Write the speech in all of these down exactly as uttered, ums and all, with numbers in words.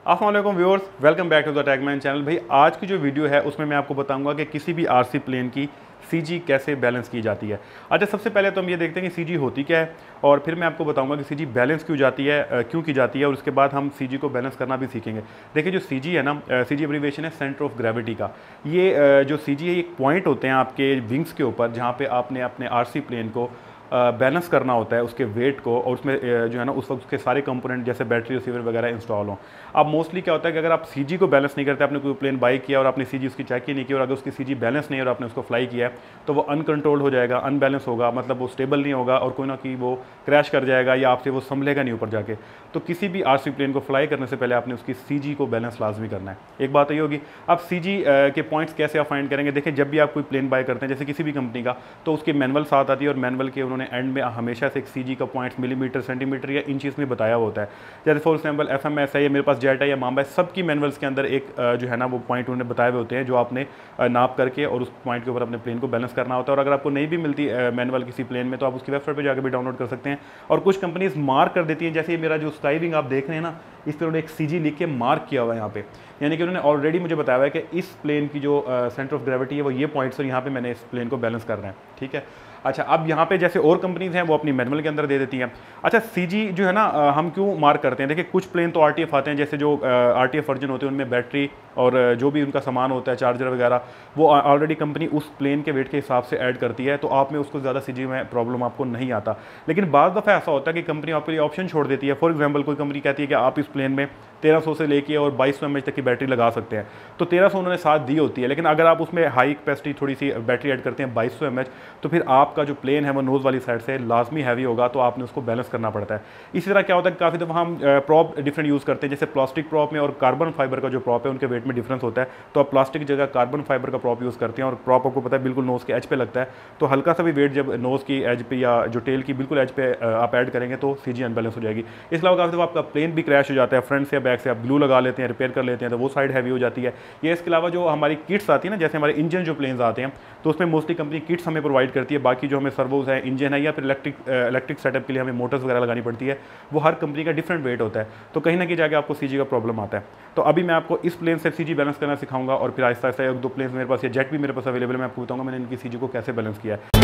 अस्सलाम वालेकुम viewers, welcome back to the Techman चैनल। भाई आज की जो वीडियो है उसमें मैं आपको बताऊंगा कि किसी भी आरसी प्लेन की सीजी कैसे बैलेंस की जाती है। अच्छा, सबसे पहले तो हम ये देखते हैं कि सीजी होती क्या है और फिर मैं आपको बताऊंगा कि सीजी बैलेंस क्यों जाती है, क्यों की जाती है, और उसके बाद हम सीजी को बैलेंस करना भी सीखेंगे। देखिए, जो सीजी है ना, सीजी एब्रीविएशन है सेंटर ऑफ ग्रेविटी का। ये जो सीजी है, एक पॉइंट होते हैं आपके विंग्स के ऊपर जहाँ पे आपने अपने आरसी प्लेन को बैलेंस करना होता है, उसके वेट को, और उसमें जो है ना उस वक्त उसके सारे कंपोनेंट जैसे बैटरी रिसीवर वगैरह इंस्टॉल हों। अब मोस्टली क्या होता है कि अगर आप सीजी को बैलेंस नहीं करते, आपने कोई प्लेन बाई किया और आपने सीजी उसकी चेक ही नहीं की, और अगर उसकी सीजी बैलेंस नहीं है और आपने उसको फ्लाई किया है, तो वो अनकंट्रोल्ड हो जाएगा, अनबैलेंस होगा, मतलब वो स्टेबल नहीं होगा और कोई ना कोई वो क्रैश कर जाएगा या आपसे वो संभलेगा नहीं ऊपर जाके। तो किसी भी आरसी प्लेन को फ्लाई करने से पहले आपने उसकी सीजी को बैलेंस लाजमी करना है। एक बात ये होगी। अब सीजी के पॉइंट्स कैसे आप फाइंड करेंगे? देखिए, जब भी आप कोई प्लेन बाय करते हैं जैसे किसी भी कंपनी का, तो उसकी मैनुअल साथ आती है और मैनुअल के उन्होंने एंड में हमेशा से एक सीजी का पॉइंट्स मिलीमीटर, सेंटीमीटर या इंचेस में बताया होता है। जैसे for example F M S है या मेरे पास जेट है या मामा है, सबकी मैनुअल्स के अंदर एक जो है ना वो पॉइंट उन्होंने बताए हुए होते हैं जो आपने नाप करके और उस पॉइंट के ऊपर अपने प्लेन को बैलेंस करना होता है। और अगर आपको नहीं भी मिलती मैनुअल किसी प्लेन में, तो आप उसकी वेबसाइट पर जाकर भी डाउनलोड कर सकते हैं। और कुछ कंपनीज मार्क कर देती हैं, जैसे मेरा जो स्काईविंग आप देख रहे हैं ना, इस पर उन्होंने एक सीजी लिख के मार्क किया हुआ है यहाँ पे, यानी कि उन्होंने ऑलरेडी मुझे बताया हुआ है कि इस प्लेन की जो सेंटर ऑफ ग्रेविटी है वो ये पॉइंट्स और यहाँ पे मैंने इस प्लेन को बैलेंस करना है। ठीक है। अच्छा, अब यहाँ पे जैसे और कंपनीज हैं वो अपनी मैनुअल के अंदर दे देती हैं। अच्छा, सीजी जो है ना हम क्यों मार्क करते हैं? देखिए, कुछ प्लेन तो आरटीएफ आते हैं, जैसे जो आरटीएफ वर्जन होते हैं उनमें बैटरी और जो भी उनका सामान होता है, चार्जर वगैरह, वो ऑलरेडी कंपनी उस प्लेन के वेट के हिसाब से ऐड करती है, तो आप में उसको ज़्यादा सीजी में प्रॉब्लम आपको नहीं आता। लेकिन बाज़ दफ़ा ऐसा होता है कि कंपनी आपके लिए ऑप्शन छोड़ देती है। फॉर एग्जाम्पल, कोई कंपनी कहती है कि आप इस प्लेन में तेरह सौ से लेके और बाईस सौ एम एच तक की बैटरी लगा सकते हैं, तो तेरह सौ उन्होंने साथ दी होती है। लेकिन अगर आप उसमें हाई कैपेसिटी थोड़ी सी बैटरी ऐड करते हैं बाईस सौ एम एच, तो फिर आपका जो प्लेन है वो नोज़ वाली साइड से लाजमी हैवी होगा, तो आपने उसको बैलेंस करना पड़ता है। इसी तरह क्या होता है, काफ़ी दफ़ा हम प्रॉप डिफरेंट यूज़ करते हैं, जैसे प्लास्टिक प्रॉप में और कार्बन फाइबर का जो प्रॉप है उनके वेट में डिफरेंस होता है, तो आप प्लास्टिक की जगह कार्बन फाइबर का प्रॉप यूज़ करते हैं, और प्रॉप आपको पता है बिल्कुल नोज़ के एज पे लगता है, तो हल्का सा भी वेट जब नोज़ की एज पे या जो टेल की बिल्कुल एज पे आप ऐड करेंगे तो सीजी अनबैलेंस हो जाएगी। इसके अलावा काफ़ी दफ़ा आपका प्लेन भी क्रैश हो जाता है, फ्रंट से या बैक से आप ग्लू लगा लेते हैं, रिपेयर कर लेते हैं, तो वो साइड हैवी हो जाती है। ये इसके अलावा जो हमारी किट्स आती है ना, जैसे हमारे इंजन जो प्लेन्स आते हैं, तो उसमें मोस्टली कंपनी किट्स हमें प्रोवाइड करती है। बाकी जो हमें सर्वोज है, इंजन है, या फिर इलेक्ट्रिक इलेक्ट्रिक सेटअप के लिए हमें मोटर्स वगैरह लगानी पड़ती है, वो हर कंपनी का डिफरेंट वेट होता है, तो कहीं ना कहीं जाके आपको सीजी का प्रॉब्लम आता है। तो अभी मैं आपको इस प्लेन से सीजी बैलेंस करना सिखाऊंगा, और फिर आहिस्ता आहिस्ता एक दो प्लेन मेरे पास या जेट भी मेरे पास अवेलेबल है, मैं आपको बताऊंगा मैंने इनकी सीजी को कैसे बैलेंस किया है।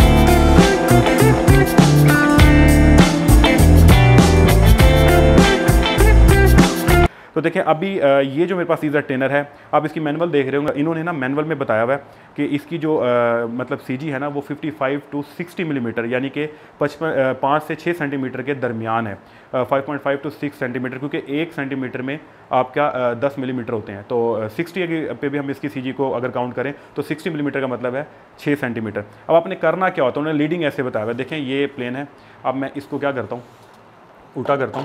तो देखिए, अभी ये जो मेरे पास सीजर टेनर है, आप इसकी मैनुअल देख रहे होंगे, इन्होंने ना मैनुअल में बताया हुआ है कि इसकी जो आ, मतलब सीजी है ना वो पचपन टू साठ मिलीमीटर, यानी कि पचपन पाँच से छः सेंटीमीटर के दरमियान है, पाँच पॉइंट पाँच टू छह सेंटीमीटर, क्योंकि एक सेंटीमीटर में आपका दस मिलीमीटर होते हैं, तो साठ पे भी हम इसकी सीजी को अगर काउंट करें तो साठ मिलीमीटर का मतलब है छः सेंटीमीटर। अब आपने करना क्या होता है, उन्होंने लीडिंग ऐसे बताया हुआ है। देखें, ये प्लेन है, अब मैं इसको क्या करता हूँ, उल्टा करता हूँ,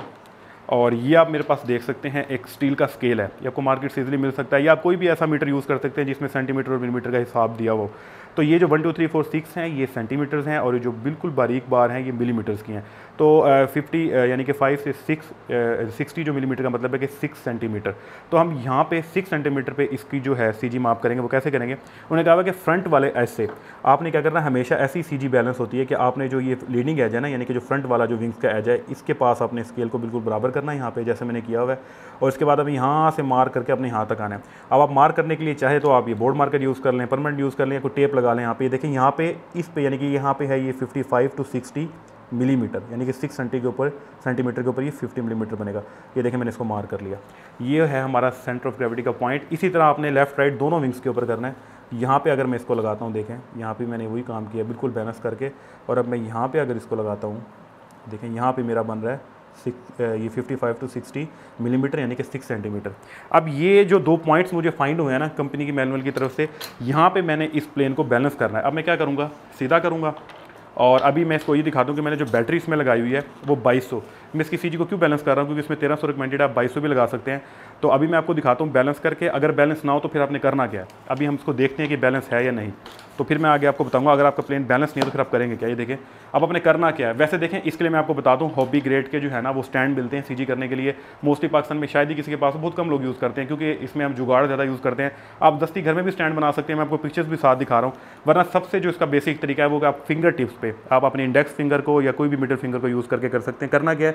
और ये आप मेरे पास देख सकते हैं एक स्टील का स्केल है, ये आपको मार्केट से इजीली मिल सकता है, या आप कोई भी ऐसा मीटर यूज़ कर सकते हैं जिसमें सेंटीमीटर और मिलीमीटर का हिसाब दिया हो। तो ये जो one two three four six हैं ये सेंटीमीटर्स हैं, और ये जो बिल्कुल बारीक बार हैं ये मिलीमीटर्स की हैं। तो फिफ्टी यानी कि फाइव से सिक्स सिक्सटी जो मिलीमीटर का मतलब है कि सिक्स सेंटीमीटर। तो हम यहाँ पे सिक्स सेंटीमीटर पे इसकी जो है सीजी माप करेंगे। वो कैसे करेंगे? उन्होंने कहा कि फ्रंट वाले एज से आपने क्या करना है, हमेशा ऐसी सीजी बैलेंस होती है कि आपने जो ये लीडिंग एज है ना, यानी कि जो फ्रंट वाला जो विंग्स का एज है, इसके पास आपने स्केल को बिल्कुल बराबर करना है यहाँ पे, जैसे मैंने किया हुआ है, और इसके बाद अब यहाँ से मार करके अपने यहाँ तक आना है। अब आप मार्क करने के लिए चाहे तो आप ये बोर्ड मार्कर यूज़ कर लें, परमानेंट यूज़ कर लें, या कोई टेप लगा लें। यहाँ पे देखें, यहाँ पे इस पे यानी कि यहाँ पे है ये पचपन टू साठ मिलीमीटर, यानी कि सिक्स सेंटी के ऊपर सेंटीमीटर के ऊपर ये पचास मिलीमीटर बनेगा। ये देखें, मैंने इसको मार्क कर लिया। ये है हमारा सेंटर ऑफ ग्रेविटी का पॉइंट। इसी तरह आपने लेफ्ट राइट दोनों विंग्स के ऊपर करना है। यहाँ पे अगर मैं इसको लगाता हूँ, देखें यहाँ पे मैंने वही काम किया बिल्कुल बैलेंस करके, और अब मैं यहाँ पे अगर इसको लगाता हूँ, देखें यहाँ पे मेरा बन रहा है सिक्स ये पचपन टू साठ मिलीमीटर, यानी कि सिक्स सेंटीमीटर। अब ये जो दो पॉइंट्स मुझे फाइंड हुए हैं ना कंपनी की मैनुअल की तरफ से, यहाँ पे मैंने इस प्लेन को बैलेंस करना है। अब मैं क्या करूँगा, सीधा करूँगा, और अभी मैं इसको ये दिखा दूँ कि मैंने जो बैटरी इसमें लगाई हुई है वो बाईस सौ। मैं इसकी सीजी को क्यों बैलेंस कर रहा हूँ, क्योंकि इसमें तेरह सौ रिकमेंडेड, आप बाईस सौ भी लगा सकते हैं। तो अभी मैं आपको दिखाता हूँ बैलेंस करके। अगर बैलेंस ना हो तो फिर आपने करना क्या है, अभी हम इसको देखते हैं कि बैलेंस है या नहीं, तो फिर मैं आगे आपको बताऊंगा। अगर आपका प्लेन बैलेंस नहीं है तो फिर आप करेंगे क्या, ये देखें। अब आपने करना क्या है, वैसे देखें इसके लिए मैं आपको बता दूं, हॉबी ग्रेड के जो है ना वो स्टैंड मिलते हैं सीजी करने के लिए। मोस्टली पाकिस्तान में शायद ही किसी के पास, बहुत कम लोग यूज़ करते हैं, क्योंकि इसमें हम जुगाड़ ज़्यादा यूज़ करते हैं। आप दस्ती घर में भी स्टैंड बना सकते हैं, मैं आपको पिक्चर्स भी साथ दिखा रहा हूँ। वरना सबसे जो इसका बेसिक तरीका है वो कि आप फिंगर टिप्स पे आप अपने इंडेक्स फिंगर को या कोई भी मिडिल फिंगर को यूज़ करके कर सकते हैं। करना क्या है,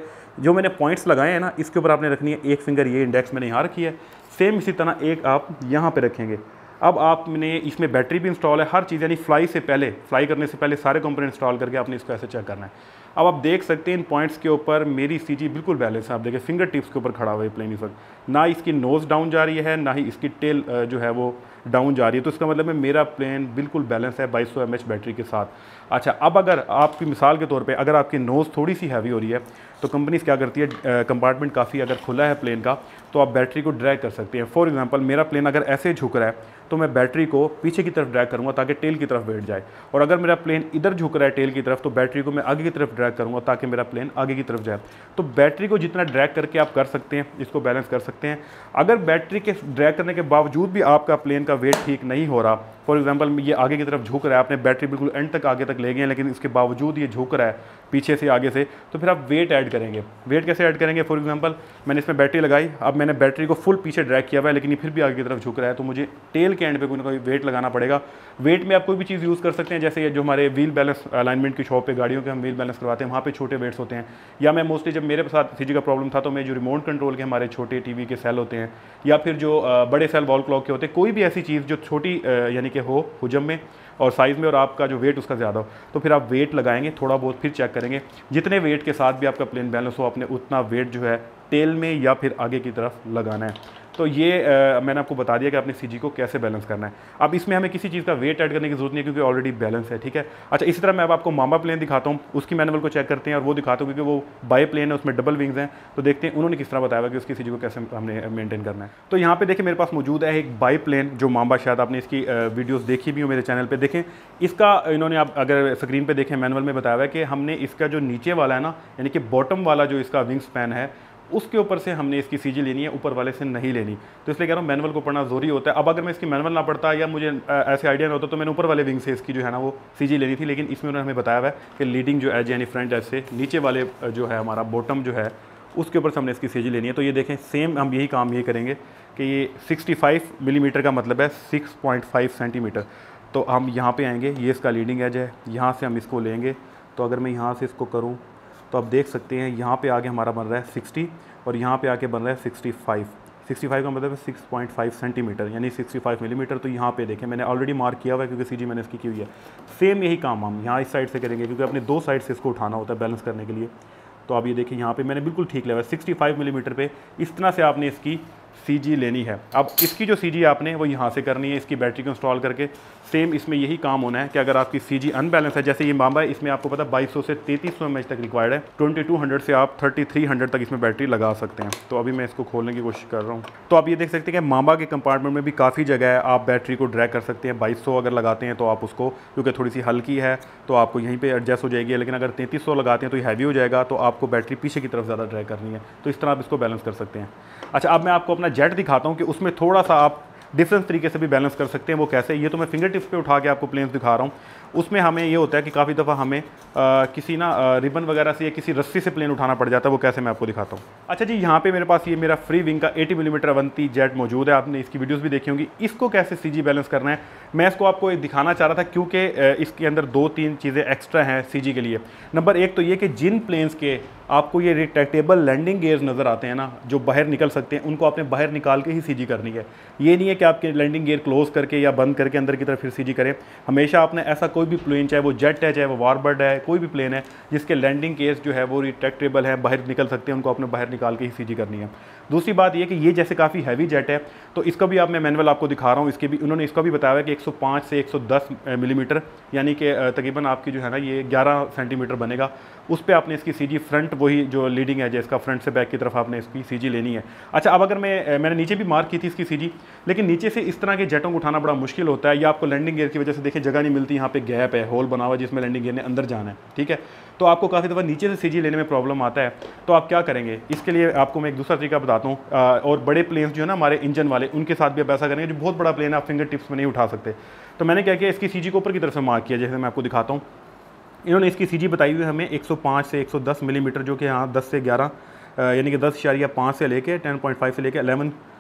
जो मैंने पॉइंट्स लगाए हैं ना, इसके ऊपर आपने रखनी है एक फिंगर, ये इंडेक्स मैंने यहाँ रखी है, सेम इसी तरह एक आप यहाँ पे रखेंगे। अब आपने इसमें बैटरी भी इंस्टॉल है, हर चीज़, यानी फ्लाई से पहले, फ्लाई करने से पहले सारे कंपोनेंट इंस्टॉल करके आपने इसको ऐसे चेक करना है। अब आप देख सकते हैं इन पॉइंट्स के ऊपर मेरी सीजी बिल्कुल बैलेंस है। आप देखिए फिंगर टिप्स के ऊपर खड़ा हुआ है प्लेन इस वक्त, ना इसकी नोज़ डाउन जा रही है, ना ही इसकी टेल जो है वो डाउन जा रही है। तो इसका मतलब है मेरा प्लेन बिल्कुल बैलेंस है बाईस सौ एम एच बैटरी के साथ। अच्छा, अब अगर आपकी मिसाल के तौर पे अगर आपकी नोज़ थोड़ी सी हैवी हो रही है तो कंपनीज क्या करती है, कंपार्टमेंट काफ़ी अगर खुला है प्लेन का तो आप बैटरी को ड्रैग कर सकते हैं। फॉर एग्जांपल मेरा प्लेन अगर ऐसे झुक रहा है तो मैं बैटरी को पीछे की तरफ ड्रैग करूंगा ताकि टेल की तरफ बैठ जाए, और अगर मेरा प्लेन इधर झुक रहा है टेल की तरफ तो बैटरी को मैं आगे की तरफ ड्रैग करूंगा ताकि मेरा प्लेन आगे की तरफ जाए। तो बैटरी को जितना ड्रैग करके आप कर सकते हैं इसको बैलेंस कर सकते हैं। अगर बैटरी के ड्रैग करने के बावजूद भी आपका प्लेन का वेट ठीक नहीं हो रहा, फॉर एग्जांपल ये आगे की तरफ झुक रहा है, आपने बैटरी बिल्कुल एंड तक आगे तक ले गए हैं लेकिन इसके बावजूद ये झुक रहा है पीछे से आगे से, तो फिर आप वेट ऐड करेंगे। वेट कैसे ऐड करेंगे, फॉर एग्जांपल मैंने इसमें बैटरी लगाई, अब मैंने बैटरी को फुल पीछे ड्रैग किया हुआ है लेकिन ये फिर भी आगे की तरफ झुक रहा है, तो मुझे टेल के एंड पे कोई ना कोई वेट लगाना पड़ेगा। वेट में आप कोई भी चीज़ यूज़ कर सकते हैं, जैसे ये जो हमारे व्हील बैलेंस अलाइनमेंट की शॉप पे गाड़ियों के हम व्हील बैलेंस करवाते हैं, वहाँ पे छोटे वेट्स होते हैं। या मैं मोस्टली जब मेरे साथ सीजी का प्रॉब्लम था तो मैं जो रिमोट कंट्रोल के हमारे छोटे टीवी के सेल होते हैं या फिर जो बड़े सेल वॉल क्लॉक के होते हैं, कोई भी ऐसी चीज़ जो छोटी यानी कि हो हुजम में और साइज़ में और आपका जो वेट उसका ज़्यादा हो, तो फिर आप वेट लगाएंगे थोड़ा बहुत, फिर चेक करेंगे जितने वेट के साथ भी आपका प्लेन बैलेंस हो आपने उतना वेट जो है टेल में या फिर आगे की तरफ लगाना है। तो ये आ, मैंने आपको बता दिया कि आपने सीजी को कैसे बैलेंस करना है। अब इसमें हमें किसी चीज़ का वेट ऐड करने की जरूरत नहीं है क्योंकि ऑलरेडी बैलेंस है, ठीक है। अच्छा, इसी तरह मैं अब आपको मामा प्लेन दिखाता हूँ, उसकी मैनुअल को चेक करते हैं और वो दिखाता हूँ क्योंकि वो बाय प्लेन है, उसमें डबल विंग्स हैं, तो देखते हैं उन्होंने किस तरह बताया हुआ कि उसकी सीजी को कैसे हमने मेंटेन करना है। तो यहाँ पे देखिए मेरे पास मौजूद है एक बाय प्लेन जो मामा, शायद आपने इसकी वीडियोज़ देखी भी हो मेरे चैनल पर। देखें इसका इन्होंने आप अगर स्क्रीन पर देखें मैनुअल में बताया हुआ है कि हमने इसका जो नीचे वाला है ना, यानी कि बॉटम वाला जो इसका विंग स्पैन है उसके ऊपर से हमने इसकी सीजी लेनी है, ऊपर वाले से नहीं लेनी। तो इसलिए कह रहा हूँ मैनुअल को पढ़ना जरूरी होता है। अब अगर मैं इसकी मैनुअल ना पढ़ता या मुझे ऐसे आइडिया ना होता तो मैंने ऊपर वाले विंग से इसकी जो है ना वो सीजी लेनी थी, लेकिन इसमें उन्होंने हमें बताया हुआ है कि लीडिंग जो एज यानी फ्रंट एज से नीचे वाले जो है हमारा बॉटम जो है उसके ऊपर से हमने इसकी सीजी लेनी है। तो ये देखें सेम हम यही काम यही करेंगे कि ये सिक्सटी फाइव मिलीमीटर का मतलब है सिक्स पॉइंट फाइव सेंटीमीटर। तो हम यहाँ पर आएँगे, ये इसका लीडिंग एज है, यहाँ से हम इसको लेंगे। तो अगर मैं यहाँ से इसको करूँ तो आप देख सकते हैं यहाँ पे आगे हमारा बन रहा है सिक्सटी और यहाँ पे आके बन रहा है सिक्सटी फाइव। सिक्सटी फाइव का मतलब है सिक्स पॉइंट फाइव सेंटीमीटर यानी सिक्सटी फाइव मिलीमीटर। तो यहाँ पे देखें मैंने ऑलरेडी मार्क किया हुआ है क्योंकि सीजी मैंने इसकी की हुई है। सेम यही काम हम यहाँ इस साइड से करेंगे क्योंकि अपने दो साइड से इसको उठाना होता है बैलेंस करने के लिए। तो आप ये देखिए यहाँ पे मैंने बिल्कुल ठीक लिया हुआ है सिक्सटी फाइव मिलीमीटर पे, इस तरह से आपने इसकी सीजी लेनी है। अब इसकी जो सीजी आपने वो यहाँ से करनी है इसकी बैटरी को इंस्टॉल करके। सेम इसमें यही काम होना है कि अगर आपकी सीजी अनबैलेंस है, जैसे ये मामा है, इसमें आपको पता है बाईस सौ से तैंतीस सौ एमएच तक रिक्वायर्ड है, बाईस सौ से आप तैंतीस सौ तक इसमें बैटरी लगा सकते हैं। तो अभी मैं इसको खोलने की कोशिश कर रहा हूँ। तो आप ये देख सकते हैं कि मामा के कंपार्टमेंट में भी काफ़ी जगह है, आप बैटरी को ड्रैग कर सकते हैं। बाईस सौ अगर लगाते हैं तो आप उसको, क्योंकि थोड़ी सी हल्की है तो आपको यहीं पर एडजस्ट हो जाएगी, लेकिन अगर तैंतीस सौ लगाते हैं तो ये हैवी हो जाएगा तो आपको बैटरी पीछे की तरफ ज़्यादा ड्रैग करनी है। तो इस तरह आप इसको बैलेंस कर सकते हैं। अच्छा, अब मैं आपको अपना जेट दिखाता हूँ कि उसमें थोड़ा सा आप डिफरेंस तरीके से भी बैलेंस कर सकते हैं। वो कैसे, ये तो मैं फिंगर टिप्स पे उठा के आपको प्लेन्स दिखा रहा हूँ। उसमें हमें ये होता है कि काफ़ी दफ़ा हमें आ, किसी ना रिबन वगैरह से या किसी रस्सी से प्लेन उठाना पड़ जाता है। वो कैसे मैं आपको दिखाता हूँ। अच्छा जी, यहाँ पे मेरे पास ये मेरा फ्री विंग का अस्सी मिलीमीटर अवंती जेट मौजूद है, आपने इसकी वीडियोस भी देखी होंगी। इसको कैसे सीजी बैलेंस करना है मैं इसको आपको दिखाना चाह रहा था क्योंकि इसके अंदर दो तीन चीज़ें एक्स्ट्रा हैं सीजी के लिए। नंबर एक तो ये कि जिन प्लेन्स के आपको ये रिट्रैक्टेबल लैंडिंग गियर्स नज़र आते हैं ना, जो बाहर निकल सकते हैं, उनको आपने बाहर निकाल के ही सीजी करनी है। ये नहीं है कि आपके लैंडिंग गियर क्लोज करके या बंद करके अंदर की तरफ फिर सीजी करें। हमेशा आपने ऐसा कोई भी प्लेन, चाहे वो जेट है चाहे वो वारबर्ड है, कोई भी प्लेन है जिसके लैंडिंग गियर्स जो है वो रिट्रैक्टेबल है, बाहर निकल सकते हैं, उनको आपने बाहर निकाल के ही सीजी करनी है। दूसरी बात ये कि ये जैसे काफ़ी हैवी जेट है तो इसका भी आप मैं मैनुअल आपको दिखा रहा हूँ, इसके भी उन्होंने इसका भी बताया है कि एक सौ पाँच से एक सौ दस मिलीमीटर यानी कि तकरीबन आपकी जो है ना ये ग्यारह सेंटीमीटर बनेगा। उस पर आपने इसकी सीजी फ्रंट, वही जो लीडिंग है जिसका फ्रंट से बैक की तरफ आपने इसकी सीजी लेनी है। अच्छा, अब अगर मैं मैंने नीचे भी मार्क की थी इसकी सीजी, लेकिन नीचे से इस तरह के जेटों को उठाना बड़ा मुश्किल होता है या आपको लैंडिंग गियर की वजह से देखिए जगह नहीं मिलती, यहाँ पे गैप है, होल बना हुआ जिसमें लैंडिंग गियर ने अंदर जाना है, ठीक है। तो आपको काफ़ी दफ़ा नीचे से सीजी लेने में प्रॉब्लम आता है। तो आप क्या करेंगे, इसके लिए आपको मैं एक दूसरा तरीका बताता हूँ। और बड़े प्लेन्स जो है ना हमारे इंजन वाले, उनके साथ भी आप ऐसा करेंगे। जो बहुत बड़ा प्लेन है आप फिंगर टिप्स में नहीं उठा सकते। तो मैंने क्या किया, इसकी सीजी को ऊपर की तरफ से मार्क किया, जैसे मैं आपको दिखाता हूँ। इन्होंने इसकी सीजी बताई हुई है हमें एक सौ पाँच से एक सौ दस मिलीमीटर, जो कि यहाँ दस से ग्यारह यानी कि दस इशारिया पाँच से लेके टेन पॉइंट फाइव से लेके अलेवन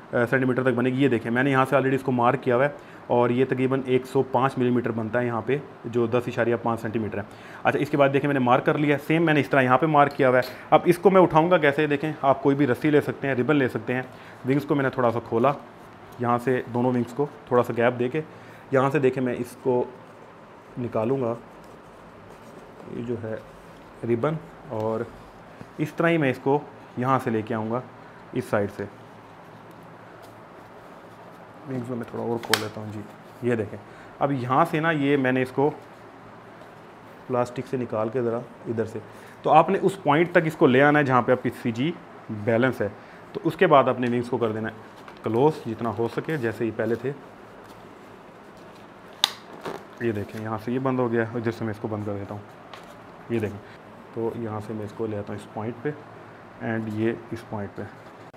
सेंटीमीटर तक बनेगी। ये देखें मैंने यहाँ से ऑलरेडी इसको मार्क किया हुआ है और ये तकरीबन एक सौ पाँच मिलीमीटर बनता है यहाँ पे, जो दस इशारिया पाँच सेंटीमीटर है। अच्छा इसके बाद देखें मैंने मार्क कर लिया, सेम मैंने इस तरह यहाँ पे मार्क किया हुआ है। अब इसको मैं उठाऊँगा कैसे, देखें आप कोई भी रस्सी ले सकते हैं, रिबन ले सकते हैं। विंग्स को मैंने थोड़ा सा खोला, यहाँ से दोनों विंग्स को थोड़ा सा गैप दे के यहाँ से देखें मैं इसको निकालूँगा, ये जो है रिबन, और इस तरह ही मैं इसको यहाँ से लेके आऊँगा इस साइड से। विंग्स में थोड़ा और खोल लेता हूँ जी, ये देखें। अब यहाँ से ना ये मैंने इसको प्लास्टिक से निकाल के ज़रा इधर से, तो आपने उस पॉइंट तक इसको ले आना है जहाँ पे आपकी सीजी बैलेंस है। तो उसके बाद अपने विंग्स को कर देना है क्लोज जितना हो सके, जैसे ही पहले थे। ये देखें यहाँ से ये बंद हो गया, इधर से मैं इसको बंद कर देता हूँ, ये देखें। तो यहाँ से मैं इसको ले आता हूँ इस पॉइंट पे एंड ये इस पॉइंट पे।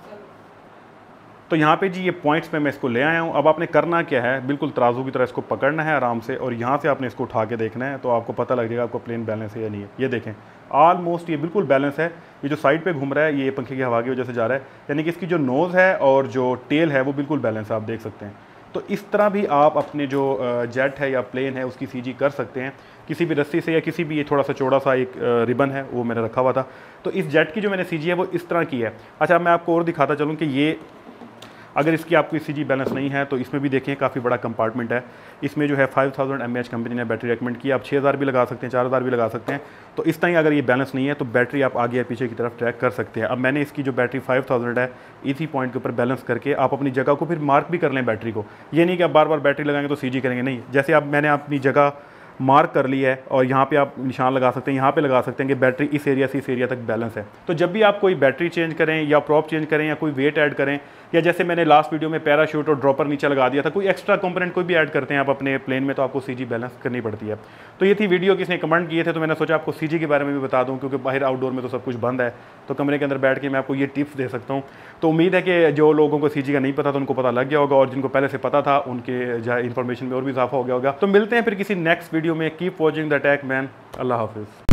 तो यहाँ पे जी ये पॉइंट्स पे मैं इसको ले आया हूँ। अब आपने करना क्या है, बिल्कुल तराजू की तरह इसको पकड़ना है आराम से, और यहाँ से आपने इसको उठा के देखना है, तो आपको पता लग जाएगा आपको प्लेन बैलेंस है या नहीं है। ये देखें ऑलमोस्ट ये बिल्कुल बैलेंस है। ये जो साइड पे घूम रहा है ये पंखे की हवा की वजह से जा रहा है, यानी कि इसकी जो नोज़ है और जो टेल है वो बिल्कुल बैलेंस है, आप देख सकते हैं। तो इस तरह भी आप अपने जो जेट है या प्लेन है उसकी सीजी कर सकते हैं किसी भी रस्सी से, या किसी भी, ये थोड़ा सा चौड़ा सा एक रिबन है वो मैंने रखा हुआ था। तो इस जेट की जो मैंने सीजी है वो इस तरह की है। अच्छा मैं आपको और दिखाता चलूँ कि ये अगर इसकी आपकी सीजी बैलेंस नहीं है तो इसमें भी देखें काफ़ी बड़ा कंपार्टमेंट है। इसमें जो है five thousand M A H company ने बैटरी रेकमेंड की, आप छः हज़ार भी लगा सकते हैं, चार हज़ार भी लगा सकते हैं। तो इस तरह अगर ये बैलेंस नहीं है तो बैटरी आप आगे या पीछे की तरफ ट्रैक कर सकते हैं। अब मैंने इसकी जो बैटरी फाइव थाउजेंड है इसी पॉइंट के ऊपर बैलेंस करके आप अपनी जगह को फिर मार्क भी कर लें बैटरी को। ये नहीं कि आप बार बार बैटरी लगाएंगे तो सीजी करेंगे, नहीं। जैसे आप मैंने अपनी जगह मार्क कर लिया है और यहाँ पे आप निशान लगा सकते हैं, यहाँ पे लगा सकते हैं कि बैटरी इस एरिया से इस एरिया तक बैलेंस है। तो जब भी आप कोई बैटरी चेंज करें या प्रॉप चेंज करें या कोई वेट ऐड करें, या जैसे मैंने लास्ट वीडियो में पैराशूट और ड्रॉपर नीचे लगा दिया था, कोई एक्स्ट्रा कंपोनेंट कोई भी ऐड करते हैं आप अपने प्लेन में, तो आपको सीजी बैलेंस करनी पड़ती है। तो ये थी वीडियो, किसने कमेंट किए थे, तो मैंने सोचा आपको सीजी के बारे में भी बता दूँ, क्योंकि बाहर आउटडोर में तो सब कुछ बंद है, तो कमरे के अंदर बैठ के मैं आपको ये टिप्स दे सकता हूँ। तो उम्मीद है कि जो लोगों को सीजी का नहीं पता तो उनको पता लग गया होगा, और जिनको पहले से पता था उनके जो इन्फॉर्मेशन में और भी इजाफा हो गया होगा। तो मिलते हैं फिर किसी नेक्स्ट वीडियो में। Keep watching the tech man. अल्लाह हाफिज़।